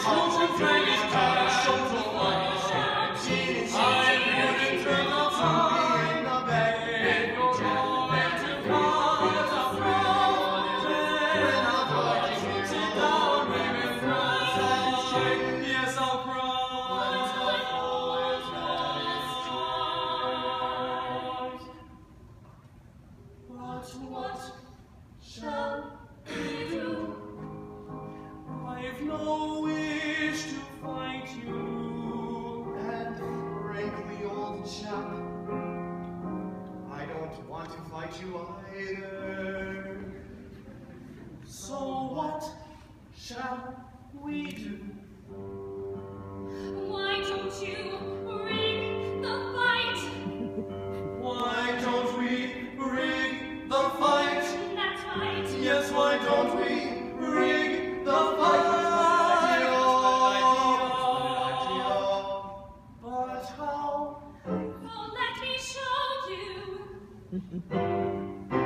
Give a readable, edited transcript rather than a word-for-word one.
What shall we do? I've no wish to fight you. And frankly, old chap, I don't want to fight you either. So what shall we do? Why don't you rig the fight? Why don't we rig the fight? That's right. Yes, why don't we rig the fight? But how? Oh, let me show you.